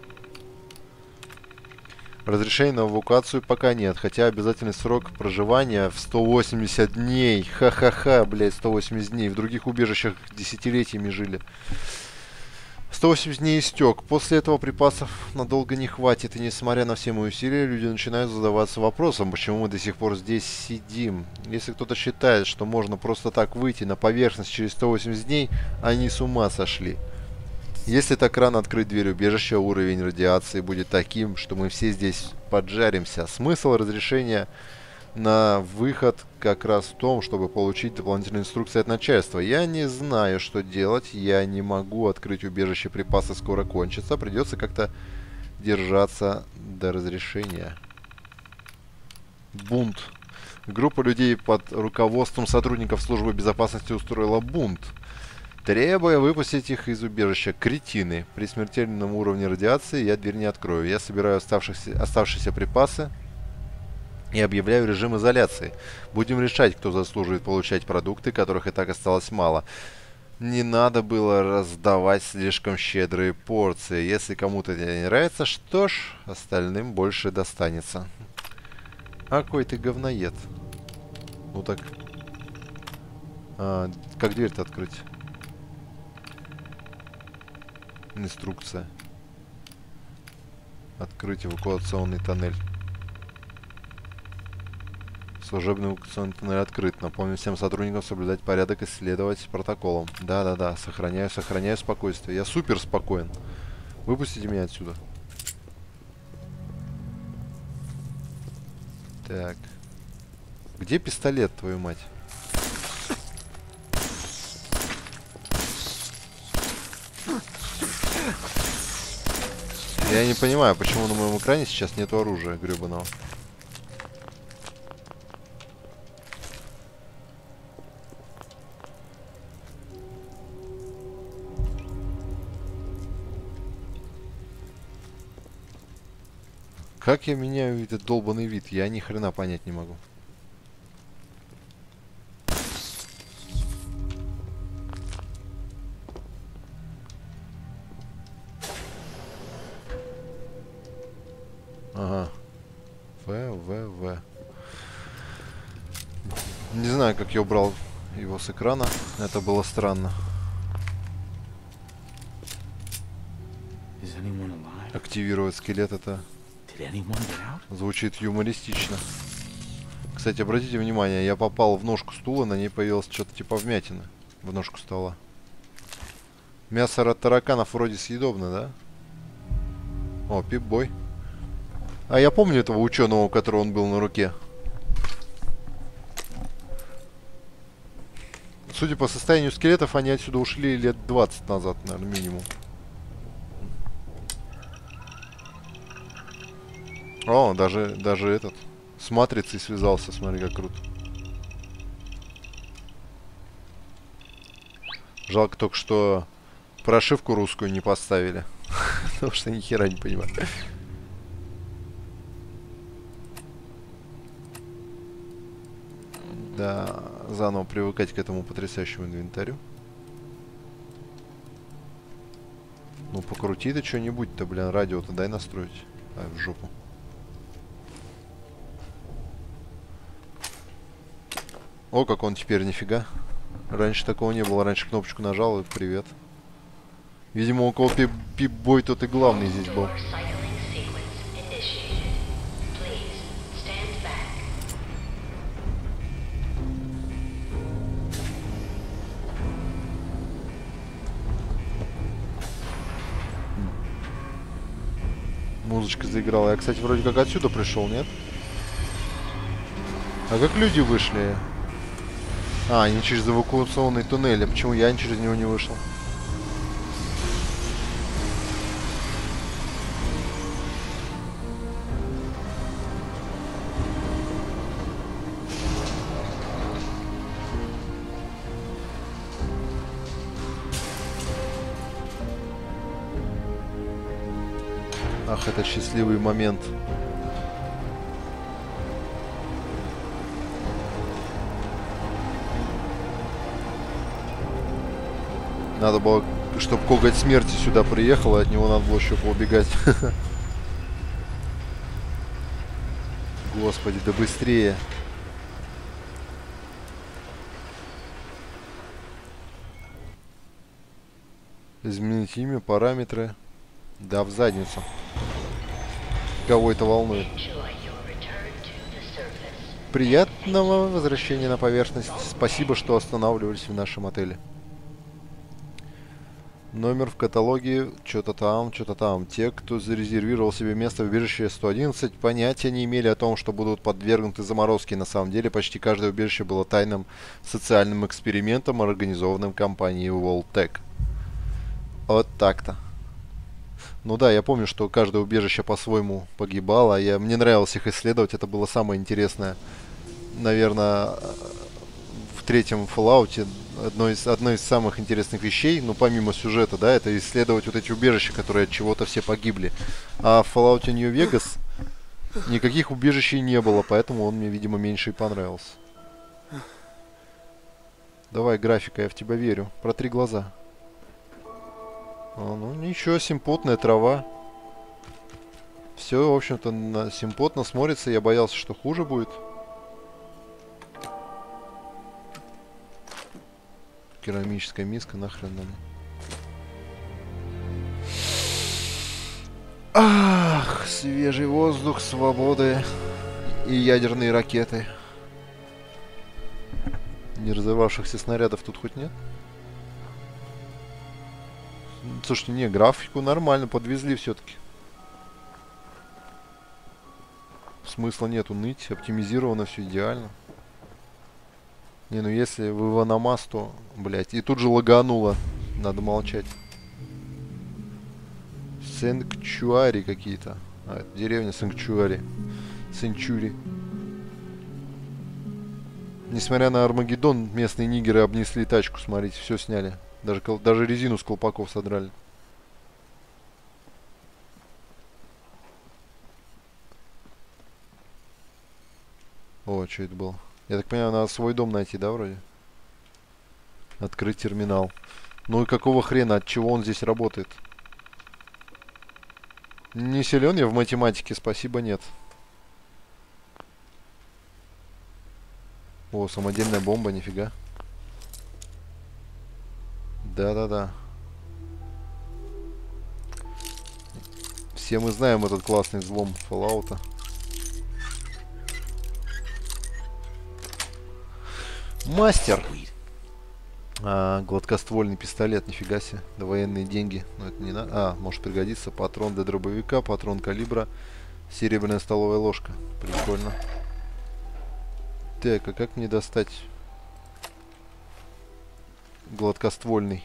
Разрешения на эвакуацию пока нет, хотя обязательный срок проживания в 180 дней. Ха-ха-ха, блядь, 180 дней. В других убежищах десятилетиями жили. 180 дней истек. После этого припасов надолго не хватит. И несмотря на все мои усилия, люди начинают задаваться вопросом, почему мы до сих пор здесь сидим. Если кто-то считает, что можно просто так выйти на поверхность через 180 дней, они с ума сошли. Если так рано открыть дверь убежища, уровень радиации будет таким, что мы все здесь поджаримся. Смысл разрешения на выход как раз в том, чтобы получить дополнительные инструкции от начальства. Я не знаю, что делать. Я не могу открыть убежище, припасы скоро кончатся. Придется как-то держаться до разрешения. Бунт. Группа людей под руководством сотрудников службы безопасности устроила бунт, требуя выпустить их из убежища. Кретины. При смертельном уровне радиации я дверь не открою. Я собираю оставшиеся припасы и объявляю режим изоляции. Будем решать, кто заслуживает получать продукты, которых и так осталось мало. Не надо было раздавать слишком щедрые порции. Если кому-то это не нравится, что ж, остальным больше достанется. А какой ты говноед. Ну так. Как дверь-то открыть? Инструкция. Открыть эвакуационный тоннель. Служебный эвакуационный тоннель открыт. Напомню всем сотрудникам соблюдать порядок и следовать протоколам. Да. Сохраняю спокойствие. Я супер спокоен. Выпустите меня отсюда. Так. Где пистолет, твою мать? Я не понимаю, почему на моем экране сейчас нету оружия гребаного. Как я меняю этот долбанный вид? Я ни хрена понять не могу. Ага. В. Не знаю, как я убрал его с экрана. Это было странно. Активировать скелет — это звучит юмористично. Кстати, обратите внимание, я попал в ножку стула, на ней появилось что-то типа вмятины в ножку стола. Мясо от тараканов вроде съедобно, да? О, Пип-бой. А я помню этого ученого, у которого он был на руке. Судя по состоянию скелетов, они отсюда ушли лет 20 назад, наверное, минимум. О, даже этот с матрицей связался, смотри, как круто. Жалко только, что прошивку русскую не поставили. Потому что ни хера не понимаю. Да, заново привыкать к этому потрясающему инвентарю. Ну покрути ты что-нибудь-то, блин, радио-то дай настроить. Ай, в жопу. О, как он теперь, нифига. Раньше такого не было. Раньше кнопочку нажал и привет. Видимо, около Пип-Бой тот и главный здесь был. Музычка заиграла. Я, кстати, вроде как отсюда пришел, нет? А как люди вышли? А, они через эвакуационный туннель. А почему я через него не вышел? Ах, это счастливый момент. Надо было, чтобы коготь смерти сюда приехал, и от него надо было еще поубегать. Господи, да быстрее. Изменить имя, параметры. Да, в задницу. Кого это волнует? Приятного возвращения на поверхность. Спасибо, что останавливались в нашем отеле. Номер в каталоге, что-то там, что-то там. Те, кто зарезервировал себе место в убежище 111, понятия не имели о том, что будут подвергнуты заморозке. На самом деле, почти каждое убежище было тайным социальным экспериментом, организованным компанией Волтек. Вот так-то. Ну да, я помню, что каждое убежище по-своему погибало. Мне нравилось их исследовать, это было самое интересное. Наверное, в третьем Fallout одной из самых интересных вещей, ну помимо сюжета, да, это исследовать вот эти убежища, которые от чего-то все погибли. А в Fallout New Vegas никаких убежищей не было, поэтому он мне, видимо, меньше и понравился. Давай, графика, я в тебя верю. Протри глаза. Ну ничего, симпотная трава. Все, в общем-то, симпотно смотрится. Я боялся, что хуже будет. Керамическая миска, нахрен нам. Ах, свежий воздух, свободы и ядерные ракеты. Не разорвавшихся снарядов тут хоть нет? Слушайте, не, графику нормально подвезли все-таки. Смысла нету ныть, оптимизировано все идеально. Не, ну если в Иваномас, то, блять, и тут же лагануло. Надо молчать. Сенкчуари какие-то. А, это деревня Сенкчуари. Сенчури. Несмотря на Армагеддон, местные нигеры обнесли тачку, смотрите, все сняли. Даже резину с колпаков содрали. О, что это было? Я так понимаю, надо свой дом найти, да, вроде? Открыть терминал. Ну и какого хрена, от чего он здесь работает? Не силен я в математике, спасибо, нет. О, самодельная бомба, нифига. Да-да-да. Все мы знаем этот классный взлом Fallout'а. Мастер! Гладкоствольный пистолет, нифига себе. Да военные деньги. Но это не надо. А, может пригодиться. Патрон для дробовика, патрон калибра. Серебряная столовая ложка. Прикольно. Так, а как мне достать гладкоствольный?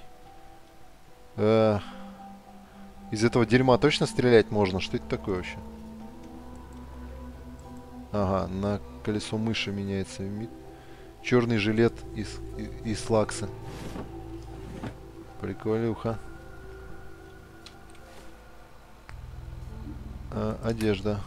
Из этого дерьма точно стрелять можно? Что это такое вообще? Ага, на колесо мыши меняется. Черный жилет из лакса. Приколюха. Одежда.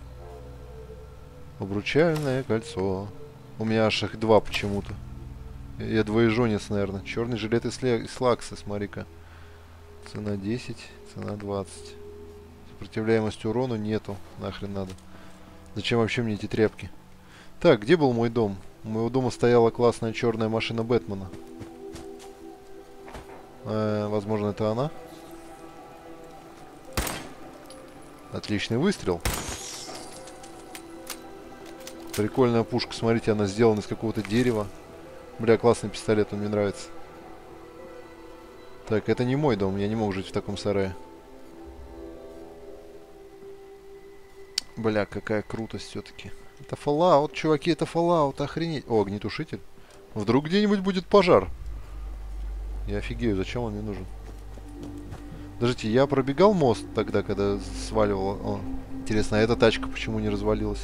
Обручальное кольцо. У меня аж их два почему-то. Я двоежонец, наверное. Черный жилет из лакса, смотри-ка. Цена 10, цена 20. Сопротивляемость урону нету. Нахрен надо. Зачем вообще мне эти тряпки? Так, где был мой дом? У моего дома стояла классная черная машина Бэтмена. Возможно, это она. Отличный выстрел. Прикольная пушка. Смотрите, она сделана из какого-то дерева. Бля, классный пистолет, он мне нравится. Так, это не мой дом. Я не могу жить в таком сарае. Бля, какая крутость все-таки. Это Fallout, чуваки, это Fallout, охренеть. О, огнетушитель. Вдруг где-нибудь будет пожар. Я офигею, зачем он мне нужен. Подождите, я пробегал мост тогда, когда сваливал. О, интересно, а эта тачка почему не развалилась?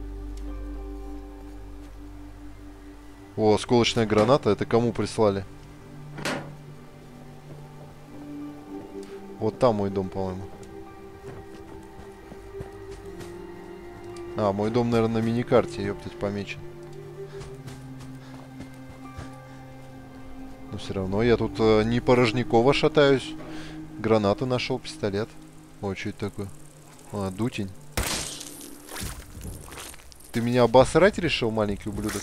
О, осколочная граната, это кому прислали? Вот там мой дом, по-моему. А, мой дом, наверное, на миникарте, ёптать, помечен. Но все равно я тут не порожниково шатаюсь. Гранату нашел, пистолет. О, что это такое? А, дутень. Ты меня обосрать решил, маленький ублюдок?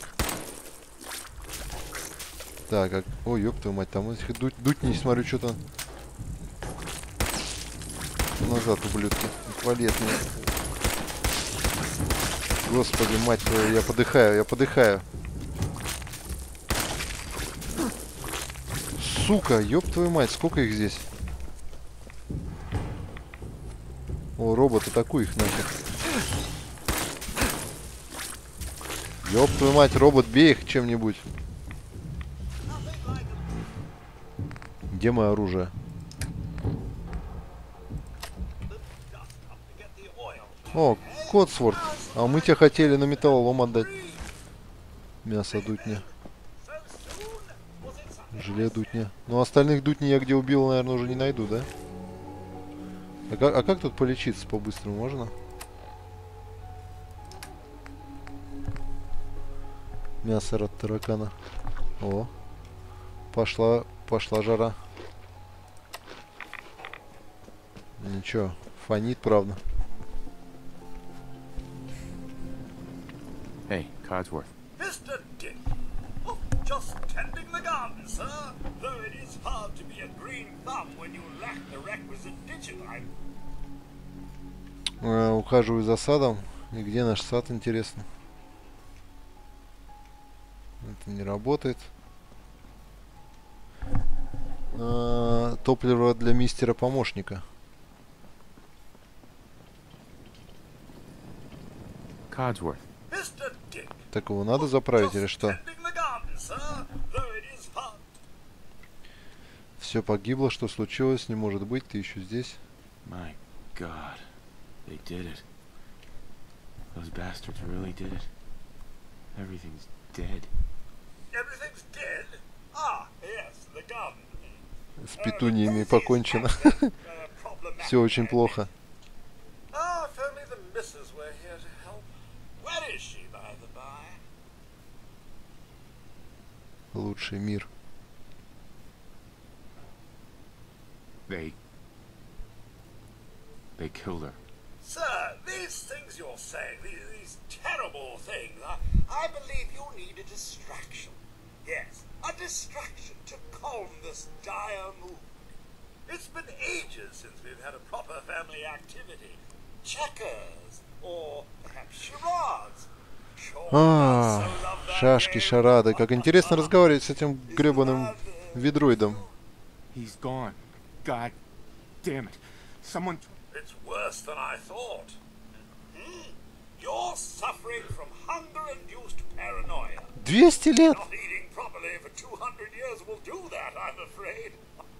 Так, как... Ой, ёб твою мать, там этих дутней, смотрю, что-то... Назад, ублюдки. Вали от меня. Господи, мать твою, я подыхаю, я подыхаю. Сука, ёб твою мать, сколько их здесь? О, робот, атакуй их нахер. Ёб твою мать, робот, бей их чем-нибудь. Где мое оружие? О, Котсворт. А мы тебя хотели на металлолом отдать. Мясо дутня. Желе дутня. Ну, остальных дутней я где убил, наверное, уже не найду, да? А как тут полечиться по-быстрому можно? Мясо от таракана. О. Пошла жара. Ничего, фонит, правда. Hey, Codsworth. Mr. Dick. Oh, just tending the garden, sir. Though it is hard to be a green thumb when you lack the requisite digitime. Ухаживаю за садом. И где наш сад, интересно? Это не работает. Топливо для мистера-помощника. Codsworth. Так его надо заправить или что? Все погибло, что случилось, не может быть, ты еще здесь. My God, they did it. Those bastards really did it. Everything's dead. Everything's dead? Ah, yes, the garden. С петуниями покончено. Все очень плохо. Ah, if only the missus were here to help. Where is she, by the by? Лучший мир. They killed her. Sir, these things you're saying, these terrible things, I believe you need a distraction. Yes, a distraction to calm this dire mood. It's been ages since we've had a proper family activity. Checkers, or perhaps charades. Шашки, шарады. Как интересно разговаривать с этим гребаным ведроидом. He's gone. God damn it. Someone... It's worse than I thought. You're suffering from hunger-induced paranoia. 200 лет? Not eating properly for 200 years will do that, I'm afraid.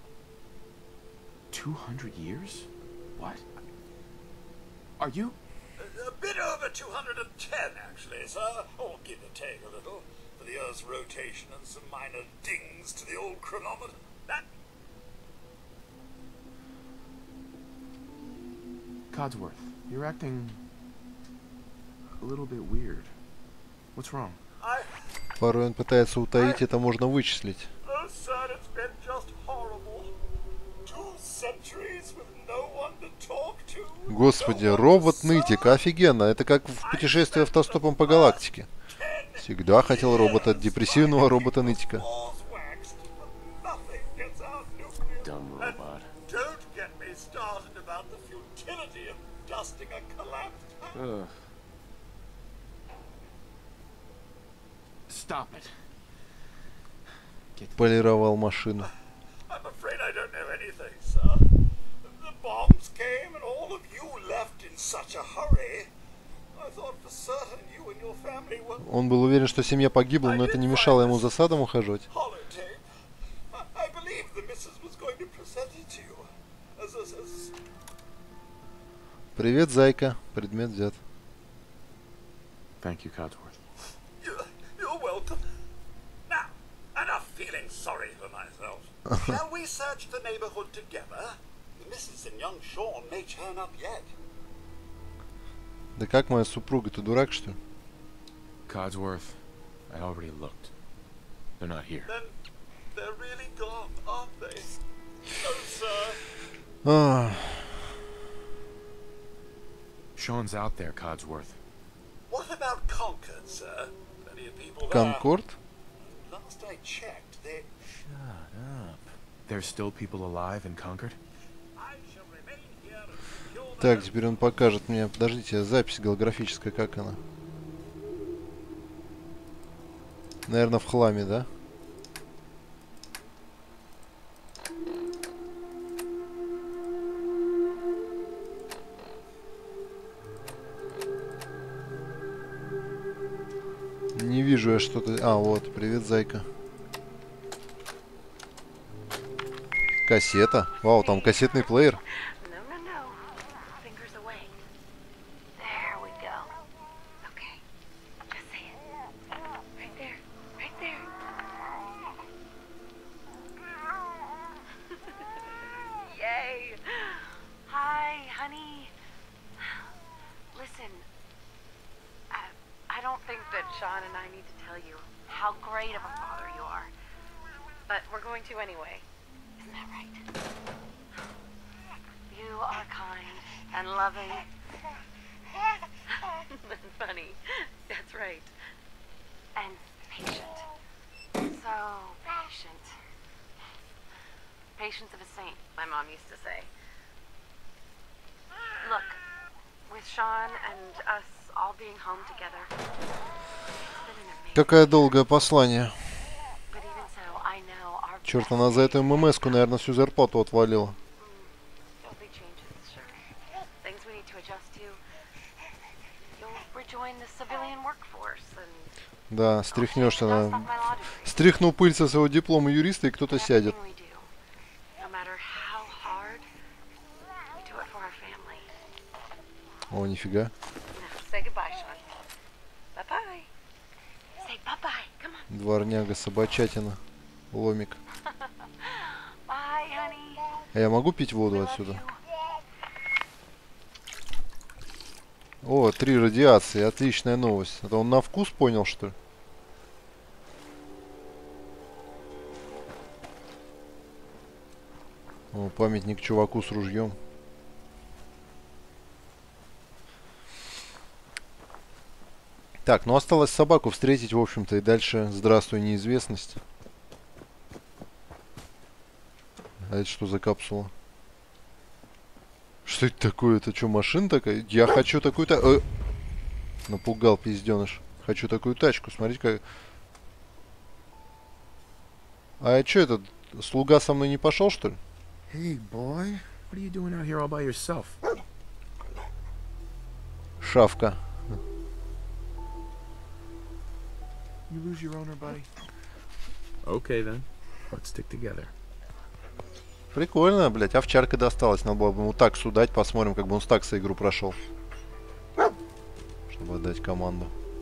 200 years? What? Are you? A bit over 210, actually, sir. Or give or take a little, for the Earth's rotation and some minor dings to the old chronometer. That... Codsworth, you're acting a little bit weird. What's wrong? Порой он пытается утаить, это можно вычислить. Oh, sir, it's been just horrible. 2 centuries with no one to talk to. Господи, робот-нытик, офигенно. Это как в путешествии автостопом по галактике. Всегда хотел робота, депрессивного робота-нытика. Dumb robot. Don't get me started about the futility of dusting a collapsed house. Ugh. Stop it. Полировал машину. I'm afraid I don't know anything, sir. The bombs came and all of you left in such a hurry. I thought for certain you and your family were Он был уверен, что семья погибла, но это не мешало ему за садом ухаживать. holotape. I believe the missus was going to present it to you as Привет, зайка. Предмет взят. Thank you, Codsworth. You're welcome. Now, enough feeling sorry for myself. Shall we search the neighborhood together? The missus and young Sean may turn up yet. Да как моя супруга, ты дурак, что ли? Codsworth, I already looked. They're not here. Then they're really gone, aren't they? No, sir. Ах, Sean's out there, Codsworth. What about Concord, sir? Plenty of people there. Конкорд? Last I checked, they... Shut up. There's still people alive in Concord? I shall remain here and secure the... Так, теперь он покажет мне. Подождите, запись голографическая, как она? Наверное, в хламе, да? Не вижу я что-то. А, вот, привет, зайка. Кассета. Вау, там кассетный плеер. No, no, no. Fingers away. There we go. Okay. Just say it. Right there. Right there. Yay. Hi, honey. Listen, I don't think that Sean and I need to tell you how great of a father you are. But we're going to anyway. Isn't that right? You are kind and loving and funny. That's right. And patient. So patient. Patience of a saint, my mom used to say. Look, with Sean and us all being home together, it's been an amazing. Какое долгое послание. But even so, I know our Черт, она за эту ММС-ку, наверное, всю зарплату отвалила. There'll be changes, sure. Things we need to adjust to. You'll rejoin the civilian workforce and Да, стряхнешься dust off на... my law degree. Стряхнул пыль со своего диплома юриста, и кто-то сядет. Everything we do, no matter how hard, we do it for our family. О, нифига. Now, say goodbye, Sean. Bye-bye. Say bye-bye. Come on. Дворняга, собачатина, ломик. Bye, honey. А я могу пить воду Love отсюда? you. О, 3 радиации, отличная новость. Это он на вкус понял, что ли? О, памятник чуваку с ружьем. Так, ну осталось собаку встретить, в общем-то, и дальше здравствуй, неизвестность. А это что за капсула? Что это такое? Это что, машина такая? Я хочу такую-то... Напугал пизденыш. Хочу такую тачку. Смотрите, как... А что этот? Слуга со мной не пошел, что ли? Hey, boy. What are you doing out here all by yourself? Шавка. You lose your owner, buddy? Okay, then. Let's stick together. Прикольно, блядь. Овчарка досталась. Надо было бы ему таксу дать. Посмотрим, как бы он с такса игру прошел. Чтобы отдать команду.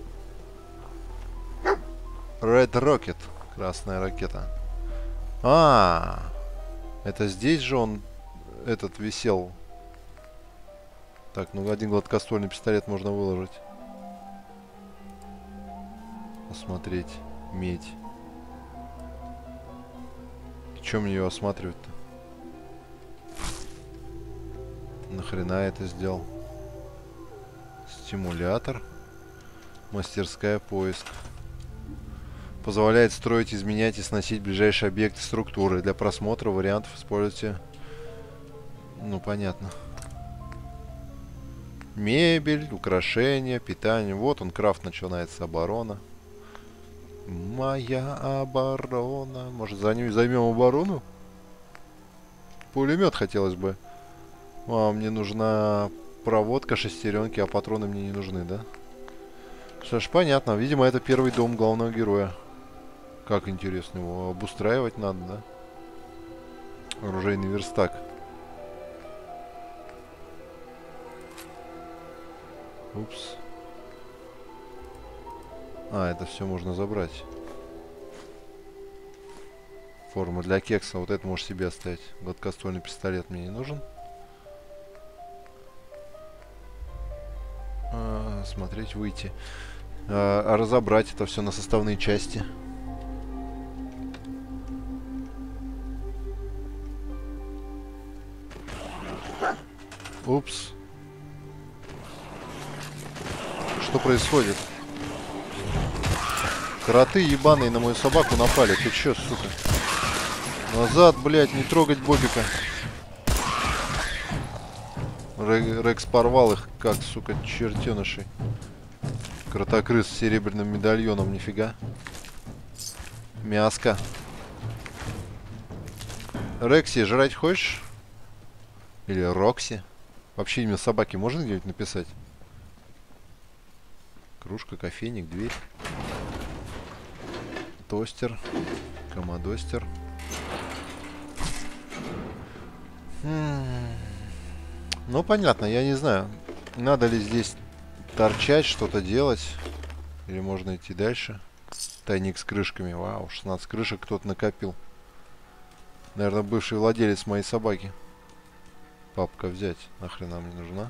Red Rocket. Красная ракета. Это здесь же он этот висел. Так, ну один гладкоствольный пистолет можно выложить. Посмотреть. Медь. Чем мне ее осматривать-то? Нахрена это сделал? Стимулятор. Мастерская поиск. Позволяет строить, изменять и сносить ближайшие объекты структуры. Для просмотра вариантов используйте... Ну, понятно. Мебель, украшения, питание. Вот он, крафт начинается, оборона. Моя оборона. Может, займем оборону? Пулемет хотелось бы. А, мне нужна проводка, шестеренки, а патроны мне не нужны, да? Что ж, понятно. Видимо, это первый дом главного героя. Как интересно, его обустраивать надо, да? Оружейный верстак. Упс. А, это все можно забрать. Форма для кекса. Вот это можешь себе оставить. Гладкоствольный пистолет мне не нужен. Смотреть, выйти. Разобрать это все на составные части. Упс. Что происходит? Кроты ебаные на мою собаку напали. Ты чё, сука? Назад, блядь, не трогать Бобика. Рекс порвал их, как, сука, чертенышей. Кротокрыс с серебряным медальоном, нифига. Мяско. Рекси, жрать хочешь? Или Рокси? Вообще имя собаки можно где-нибудь написать? Кружка, кофейник, дверь. Тостер. Комодостер. Ну, понятно, я не знаю, надо ли здесь торчать, что-то делать. Или можно идти дальше. Тайник с крышками. Вау, 16 крышек кто-то накопил. Наверное, бывший владелец моей собаки. Папка взять. Нахрена мне нужна?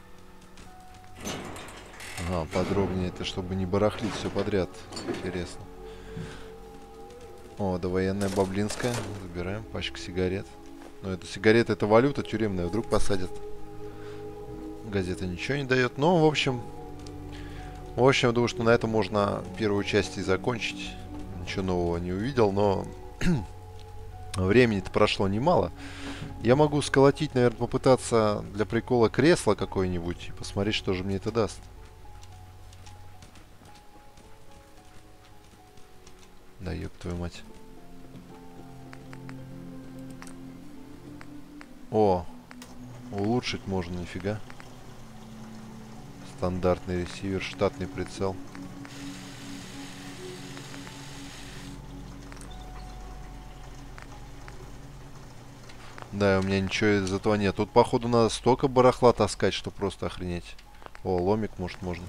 Ага, подробнее это, чтобы не барахлить все подряд. Интересно. О, довоенная баблинская. Забираем. Пачка сигарет. Но это сигареты, это валюта тюремная. Вдруг посадят. Газета ничего не дает. Но, в общем, я думаю, что на этом можно первую часть и закончить. Ничего нового не увидел, но времени-то прошло немало. Я могу сколотить, наверное, попытаться для прикола кресло какое-нибудь и посмотреть, что же мне это даст. Да ёб твою мать. О, улучшить можно, нифига. Стандартный ресивер, штатный прицел. Да, у меня ничего из этого нет. Тут, походу, надо столько барахла таскать, что просто охренеть. О, ломик, может, можно.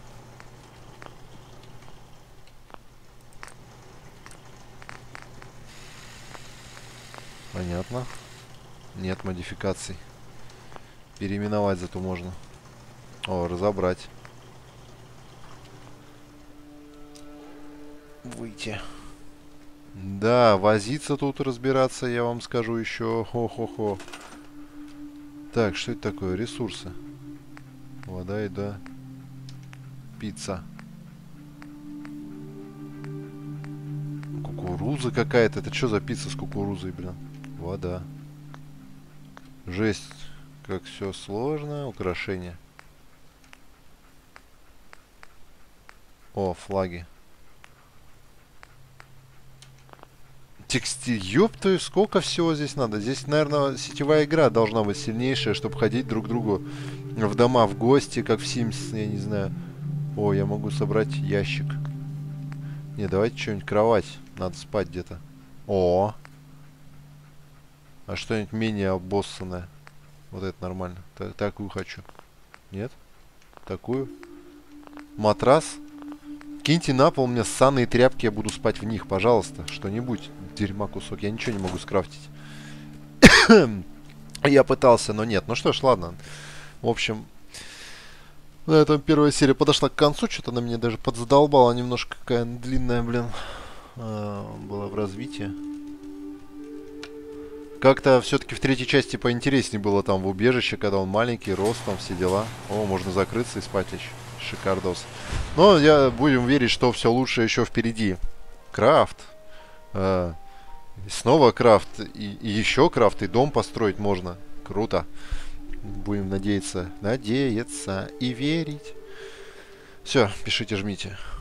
Понятно. Нет модификаций. Переименовать зато можно. О, разобрать. Выйти. Да, возиться тут, разбираться, я вам скажу еще. Хо-хо-хо. Так, что это такое? Ресурсы. Вода, еда. Пицца. Кукуруза какая-то. Это что за пицца с кукурузой, блин? Вода. Жесть. Как все сложно. Украшения. О, флаги. Текстиль. Ёптаю, сколько всего здесь надо. Здесь, наверное, сетевая игра должна быть сильнейшая, чтобы ходить друг к другу в дома, в гости, как в Sims, я не знаю. О, я могу собрать ящик. Не, давайте что-нибудь кровать. Надо спать где-то. О! А что-нибудь менее обоссанное. Вот это нормально. Такую хочу. Нет? Такую. Матрас. Киньте на пол мне ссаные тряпки, я буду спать в них, пожалуйста. Что-нибудь. Дерьма кусок. Я ничего не могу скрафтить. Я пытался, но нет. Ну что ж, ладно. В общем, На этом первая серия подошла к концу. Что-то она меня даже подзадолбала немножко. Какая длинная, блин, была в развитии. Как-то все-таки в третьей части поинтереснее было там в убежище, когда он маленький, рост, там все дела. О, можно закрыться и спать лечь. Шикардос. Но будем верить, что все лучше еще впереди. Крафт. Снова крафт. И еще крафт. И дом построить можно. Круто. Будем надеяться и верить. Все, пишите, жмите.